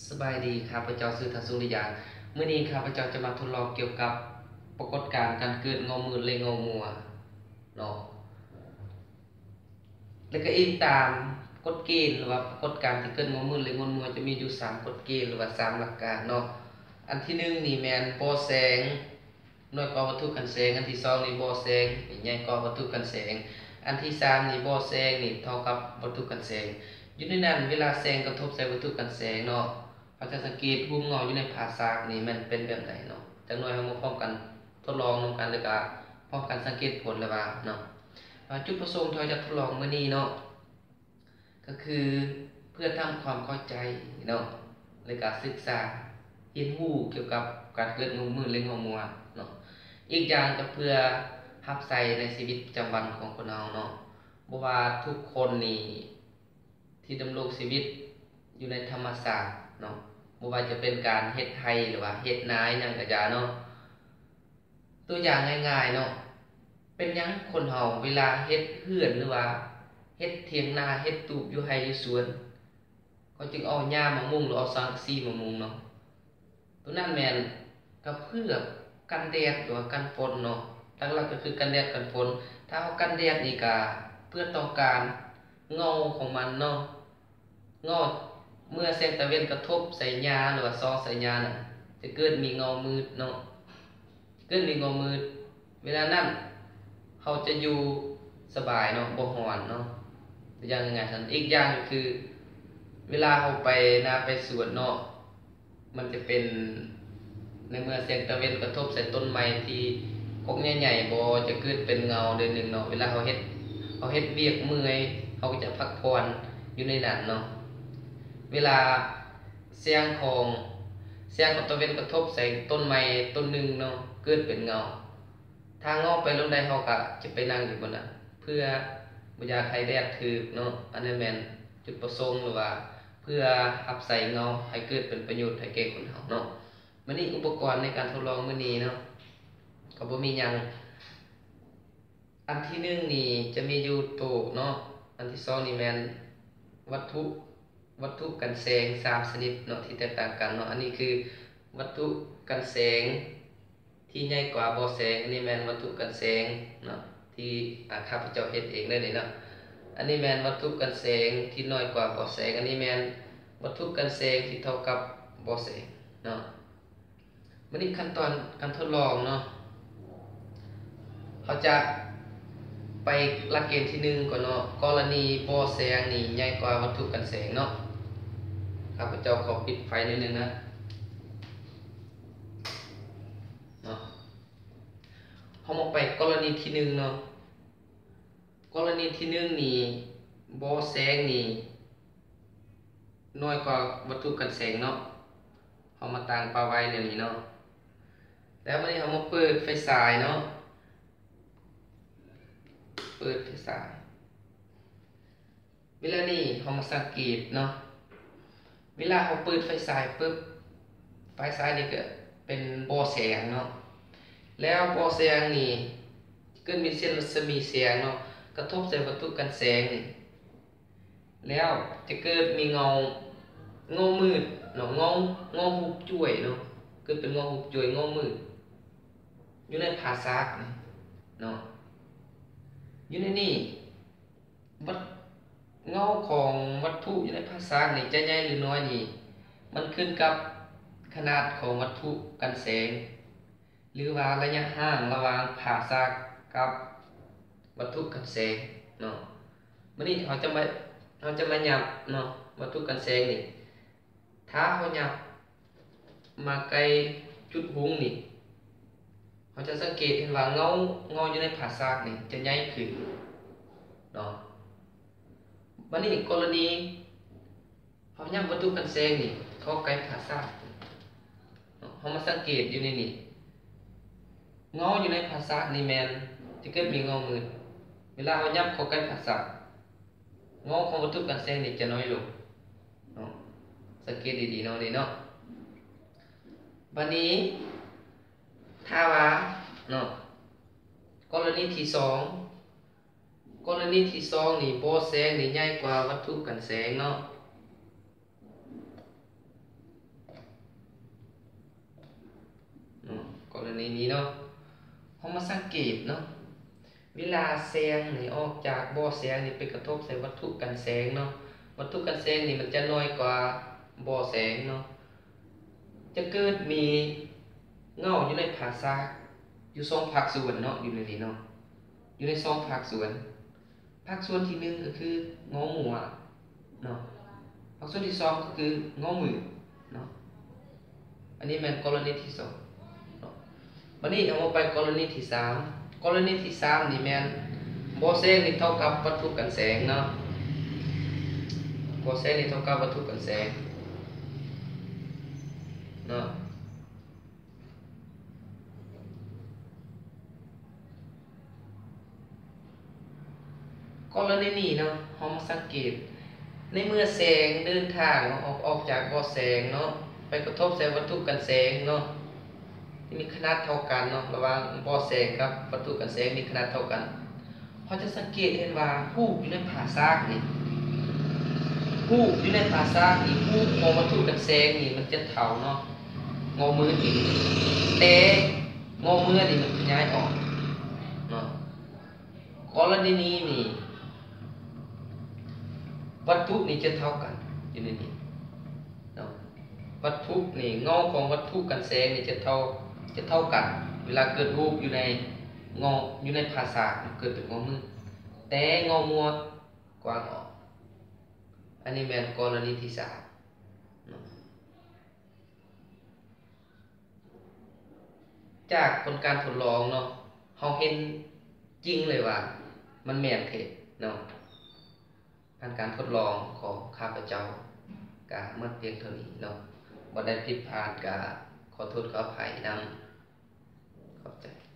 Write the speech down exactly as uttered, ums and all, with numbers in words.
สบายดีครับพระเจ้าซื้อทัศริยานเมื่อนี้ครับพระเจ้าจะมาทดลองเกี่ยวกับปรากฏการณ์การเกิดงอมือเลยงอมัวเนาะแล้วก็อิงตามกฎเกณฑ์หรือว่าปรากฏการณ์ที่เกิดงอมือเลยงอมัวจะมีอยู่สามกฎเกณฑ์หรือว่าสามหลักการเนาะอันที่หนึ่งนี่แมนบ่แสงน้อยกว่าวัตถุกันแสงอันที่สองนี่บ่แสงนี่ใหญ่กว่าวัตถุกันแสงอันที่สามนี่บ่แสงนี่เท่ากับวัตถุกันแสงอยู่ในนั้นเวลาแสงกระทบใส่วัตถุกันแสงเนาะเราจะสังเกตรูปเงาอยู่ในผาซากนี่มันเป็นแบบไหนเนาะจักหน่อยเรามาพร้อมกันทดลองนำกันแล้วก็พร้อมกันสังเกตผลแล้วว่าเนาะจุดประสงค์ที่เราจะทดลองมื้อนี้เนาะก็คือเพื่อทำความเข้าใจเนาะในการศึกษาเรียนรู้เกี่ยวกับการเกิดงอมือและงอมัวเนาะอีกอย่างก็เพื่อรับใช้ในชีวิตประจำวันของคนเราเนาะบ่ว่าทุกคนนี่ที่ดำรงชีวิตอยู่ในธรรมศาสตร์เนาะบ่ว่าจะเป็นการเฮ็ดไร่หรือว่าเฮ็ดนาหยังก็อย่าเนาะตัวอย่างง่ายๆเนาะเป็นหยังคนเฮาเวลาเฮ็ดเรือนหรือว่าเฮ็ดเถียงนาเฮ็ดตูบอยู่ไร่อยู่สวนเขาจึงเอาหญ้ามามุงหรือเอาสังกะสีมามุงเนาะตัวนั้นแม่นก็เพื่อกันแดดหรือว่ากันฝนเนาะหลักๆก็คือกันแดดกันฝนถ้าเอากันแดดนี่ก็เพื่อต้องการเงาของมันเนาะเงาเมื่อแสงตะเวนกระทบใส่หญ้าหรือว่าซอใส่หญ้าน่ะจะเกิดมีเงามืดเนาะเกิดมีเงามืดเวลานั้นเขาจะอยู่สบายเนาะบ่ร้อนเนาะตัวอย่างง่ายๆซั่นอีกอย่างก็คือเวลาเขาไปนาไปสวนเนาะมันจะเป็นในเมื่อแสงตะเวนกระทบใส่ต้นไม้ที่กกใหญ่ๆบ่จะเกิดเป็นเงาเดือนนึงเนาะเวลาเขาเฮ็ดเขาเฮ็ดเวียกเมื่อยเขาก็จะพักผ่อนอยู่ในนั้นเนาะเวลาแสงของแสงของตะเวนกระทบใส่ต้นไม้ต้นนึงเนาะเกิดเป็นเงาทางงอไปลงใดเฮาก็จะไปนั่งอยู่บนนั้นเพื่อบ่อยากให้แดดถึกเนาะอันนั้นแม่นจุดประสงค์หรือว่าเพื่อรับใส่เงาให้เกิดเป็นประโยชน์ให้แก่คนเฮาเนาะมื้อนี้อุปกรณ์ในการทดลองมื้อนี้เนาะก็บ่มีหยังอันที่หนึ่งนี่จะมีอยู่โต๊ะเนาะอันที่สองนี่แม่นวัตถุวัตถุกันแสงสามชนิดเนาะที่แตกต่างกันเนาะอันนี้คือวัตถุกันแสงที่ใหญ่กว่าบ่แสงอันนี้แม่นวัตถุกันแสงเนาะที่อาข้าพเจ้าเฮ็ดเองได้นี่เนาะอันนี้แม่นวัตถุกันแสงที่น้อยกว่าบ่แสงอันนี้แม่นวัตถุกันแสงที่เท่ากับบ่แสงเนาะมื้อนี้ขั้นตอนการทดลองเนาะเขาจะไปหลักเกณฑ์ที่หนึ่งก่อนเนาะกรณีบ่แสงนี่ใหญ่กว่าวัตถุกันแสงเนาะข้าพเจ้าขอปิดไฟนิดนึงนะเนาะเฮามาไปกรณีที่หนึ่งเนาะกรณีที่หนึ่งนี่บ่แสงนี่น้อยกว่าวัตถุกันแสงเนาะเฮามาตั้งปาไว้เดี๋ยวนี้เนาะแล้ววันนี้เฮามาเปิดไฟฉายเนาะเปิดไฟฉายเวลานี้เฮามาสังเกตเนาะเวลาเฮาเปิดไฟฉายปึ๊บไฟฉายนี่ก็เป็นบ่แสงเนาะแล้วบ่แสงนี่เกิดมีเส้นรัศมีแสงเนาะกระทบใส่วัตถุกันแสงนี่แล้วจะเกิดมีเงาเงามืดเนาะเงาเงาหุบจ่วยเนาะเกิดเป็นเงาหุบจ่วยเงามืดอยู่ในผาซากเนาะอยู่ในนี่วัดเงาของวัตถุอยู่ในผาซากนี่จะใหญ่หรือน้อยนี่มันขึ้นกับขนาดของวัตถุกันแสงหรือว่าระยะห่างระหว่างผาซากกับวัตถุกันแสงเนาะมื้อนี้เราจะมาเราจะมาหยับเนาะวัตถุกันแสงนี่ถ้าเราหยับมาไกลจุดหุงนี่เราจะสังเกตเห็นว่าเงาเงาอยู่ในผาซากนี่จะใหญ่ขึ้นเนาะวันนี้กรณีเราหยับวัตถุกันแสงนี่เข้าใกล้ผาซากเรามาสังเกตอยู่ในนี่เงาอยู่ในผาซากนี่แม่นจะเกิดมีเงามืดเวลาเราหยับเข้าใกล้ผาซากเงาของวัตถุกันแสงนี่จะน้อยลงเนาะสังเกตดีๆเนาะนี่เนาะบัดนี้ถ้าว่าเนาะกรณีที่สองกรณีที่สองนี่บ่แสงนี่ใหญ่กว่าวัตถุกันแสงเนาะรณีนี้เนาะเฮามาสังเกตเนาะเวลาแสงนี่ออกจากบ่อแสงนี่ไปกระทบใส่วัตถุกันแสงเนาะวัตถุกันแสงนี่มันจะน้อยกว่าบ่อแสงเนาะจะเกิดมีเงาอยู่ในภาษาอยู่สองภาคส่วนเนาะอยู่ในนี้เนาะอยู่ในสองภาคส่วนภาคส่วนที่หนึ่งก็คืองอหัวเนาะภาคส่วนที่สองก็คืองอมือเนาะอันนี้แม่นกรณีที่สองเนาะบัดนี้เอามาไปกรณีที่สามกรณีที่สามนี่แม่นบ่อแสงนี่เท่ากับวัตถุกันแสงเนาะบ่อแสงนี่เท่ากับวัตถุกันแสงเนาะกรณีนี้เนาะเฮามาสังเกตในเมื่อแสงเดินทางออกออกจากบ่อแสงเนาะไปกระทบใส่วัตถุกันแสงเนาะที่มีขนาดเท่ากันเนาะระหว่างบ่อแสงกับวัตถุกันแสงมีขนาดเท่ากันเขาจะสังเกตเห็นว่ารูปอยู่ในผาซากนี่รูปอยู่ในผาซากนี่รูปของวัตถุกันแสงนี่มันจะเท่าเนาะงอมือนี่แต่งอมือนี่มันขยายออกเนาะกรณีนี้นี่วัตถุนี่จะเท่ากันอยู่ในนี้เนาะวัตถุนี่เงาของวัตถุกันแสงนี่จะเท่าจะเท่ากันเวลาเกิดรูปอยู่ในงออยู่ในภาษาเกิดเป็นงอมือแต่งอมัวกว้างออกอันนี้แม่นกรณีที่สามเนาะจากผลการทดลองเนาะเฮาเห็นจริงเลยว่ามันแม่นเท็จเนาะการทดลองของข้าพเจ้ากะเมื่อเพียงเท่านี้เนาะบ่ได้ผิดพลาดกะขอโทษขออภัยนำขอบใจ